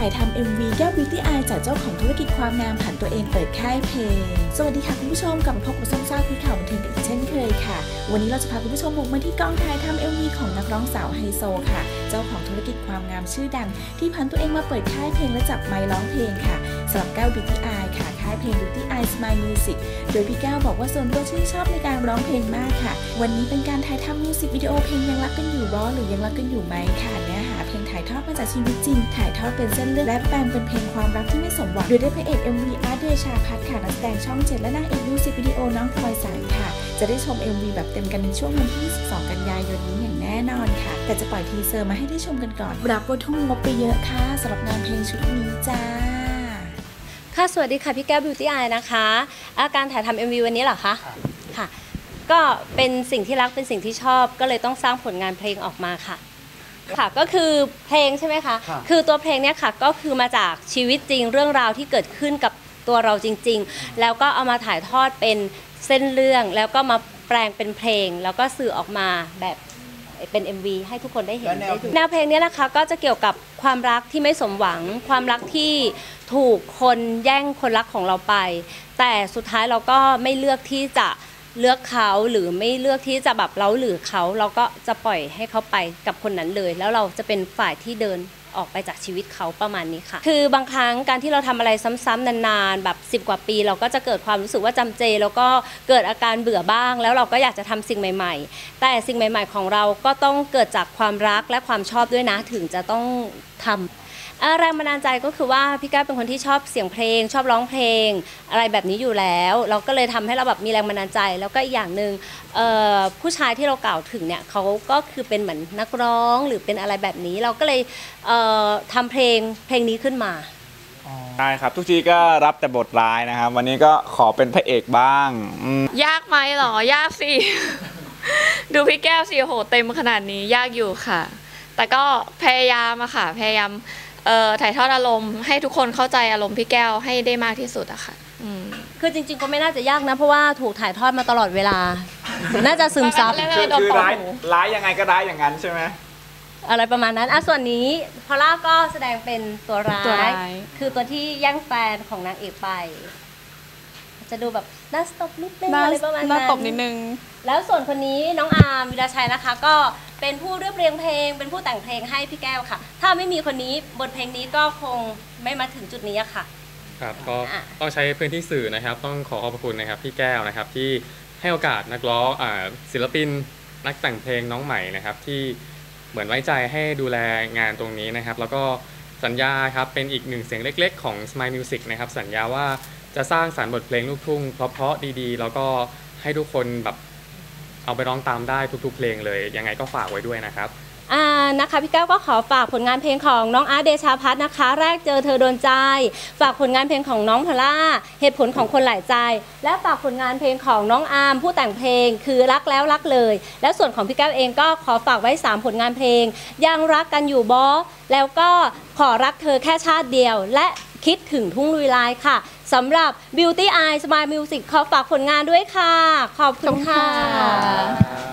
ถ่ายทำ MV แก้ว Beauty Eye จากเจ้าของธุรกิจความงามผันตัวเองเปิดค่ายเพลงสวัสดีค่ะคุณผู้ชมกลับมาพบกับส้มซ่าคุยข่าวบันเทิงอีกเช่นเคยค่ะวันนี้เราจะพาคุณผู้ชมบุกมาที่กองถ่ายทำ MV ของนักร้องสาวไฮโซค่ะเจ้าของธุรกิจความงามชื่อดังที่ผันตัวเองมาเปิดค่ายเพลงและจับไมค์ร้องเพลงค่ะสำหรับแก้ว Beauty Eye ค่ะค่ายเพลง Beauty Eye Smile Music โดยพี่แก้วบอกว่าส่วนตัวชื่นชอบในการร้องเพลงมากค่ะวันนี้เป็นการถ่ายทำมิวสิกวิดีโอเพลงยังรักกันอยู่บ่หรือยังรักกันอยู่ไหมค่ะเนื้อหาเพลงถ่ายทอดมาจากชีวิตจริงถ่ายทอดเป็นเส้นเรื่องและแปลงเป็นเพลงความรักที่ไม่สมหวังโดยได้พระเอก MV อาร์ต เดชาพัฒน์ค่ะนักแสดงช่อง 7และนางเอกมิวสิกวิดีโอน้องพลอยใสค่ะจะได้ชม MV แบบเต็มกันในช่วงวันที่22 กันยายนนี้อย่างแน่นอนค่ะแต่จะปล่อยทีเซอร์มาให้ได้ชมกันก่อนรับว่าทุ่มงบไปเยอะค่ะสำหรับงานเพลงชุดนี้จ้าค่ะสวัสดีค่ะพี่แก้ว Beauty Eye นะคะการถ่ายทำ MV วันนี้เหรอคะค่ะก็เป็นสิ่งที่รักเป็นสิ่งที่ชอบก็เลยต้องสร้างผลงานเพลงออกมาค่ะค่ะก็คือเพลงใช่ไหมคะคือตัวเพลงเนี้ยค่ะก็คือมาจากชีวิตจริงเรื่องราวที่เกิดขึ้นกับตัวเราจริงๆแล้วก็เอามาถ่ายทอดเป็นเส้นเรื่องแล้วก็มาแปลงเป็นเพลงแล้วก็สื่อออกมาแบบเป็น MV ให้ทุกคนได้เห็นได้ดูแนวเพลงนี้นะคะก็จะเกี่ยวกับความรักที่ไม่สมหวังความรักที่ถูกคนแย่งคนรักของเราไปแต่สุดท้ายเราก็ไม่เลือกที่จะเลือกเขาหรือไม่เลือกที่จะแบบเล้าหรือเขาเราก็จะปล่อยให้เขาไปกับคนนั้นเลยแล้วเราจะเป็นฝ่ายที่เดินออกไปจากชีวิตเขาประมาณนี้ค่ะคือบางครั้งการที่เราทำอะไรซ้ำๆนานๆแบบ10 กว่าปีเราก็จะเกิดความรู้สึกว่าจำเจแล้วก็เกิดอาการเบื่อบ้างแล้วเราก็อยากจะทำสิ่งใหม่ๆแต่สิ่งใหม่ๆของเราก็ต้องเกิดจากความรักและความชอบด้วยนะถึงจะต้องทำแรงบันดาลใจก็คือว่าพี่แก้วเป็นคนที่ชอบเสียงเพลงชอบร้องเพลงอะไรแบบนี้อยู่แล้วเราก็เลยทำให้เราแบบมีแรงบันดาลใจแล้วก็อีกอย่างหนึ่งผู้ชายที่เรากล่าวถึงเนี่ยเขาก็คือเป็นเหมือนนักร้องหรือเป็นอะไรแบบนี้เราก็เลยทำเพลงนี้ขึ้นมาได้ครับทุกทีก็รับแต่บทร้ายนะครับวันนี้ก็ขอเป็นพระเอกบ้างยากไหมหรอยากสิ ดูพี่แก้วสิโหเต็มขนาดนี้ยากอยู่ค่ะแต่ก็พยายามอะค่ะพยายามถ่ายทอดอารมณ์ให้ทุกคนเข้าใจอารมณ์พี่แก้วให้ได้มากที่สุดอะค่ะคือจริงๆก็ไม่น่าจะยากนะเพราะว่าถูกถ่ายทอดมาตลอดเวลา น่าจะซึมซับคือร้ายยังไงก็ร้ายอย่างนั้นใช่ไหมอะไรประมาณนั้นส่วนนี้พอลล่าก็แสดงเป็นตัวร้ายคือตัวที่แย่งแฟนของนางเอกไปจะดูแบบน่าตบนิดนึงอะไรประมาณนั้นน่าตบนิดนึงแล้วส่วนคนนี้น้องอาร์มวิราชัยนะคะก็เป็นผู้เรียบเรียงเพลงเป็นผู้แต่งเพลงให้พี่แก้วค่ะถ้าไม่มีคนนี้บทเพลงนี้ก็คงไม่มาถึงจุดนี้ค่ะครับก็ต้องใช้พื้นที่สื่อนะครับต้องขอขอบคุณนะครับพี่แก้วนะครับที่ให้โอกาสนักร้องศิลปินนักแต่งเพลงน้องใหม่นะครับที่เหมือนไว้ใจให้ดูแลงานตรงนี้นะครับแล้วก็สัญญาครับเป็นอีกหนึ่งเสียงเล็กๆของ Smile Music นะครับสัญญาว่าจะสร้างสรรค์บทเพลงลูกทุ่งเพราะๆดีๆแล้วก็ให้ทุกคนแบบเอาไปร้องตามได้ทุกๆเพลงเลยยังไงก็ฝากไว้ด้วยนะครับนะคะพี่แก้วก็ขอฝากผลงานเพลงของน้องอาร์ต เดชาพัฒน์นะคะแรกเจอเธอโดนใจฝากผลงานเพลงของน้องพอลล่าเหตุผลของคนหลายใจและฝากผลงานเพลงของน้องอาร์มผู้แต่งเพลงคือรักแล้วรักเลยและส่วนของพี่แก้วเองก็ขอฝากไว้3ผลงานเพลงยังรักกันอยู่บอแล้วก็ขอรักเธอแค่ชาติเดียวและคิดถึงทุ่งลุยลายค่ะสำหรับ Beauty Eye Smile Music ขอฝากผลงานด้วยค่ะขอบคุณค่ะ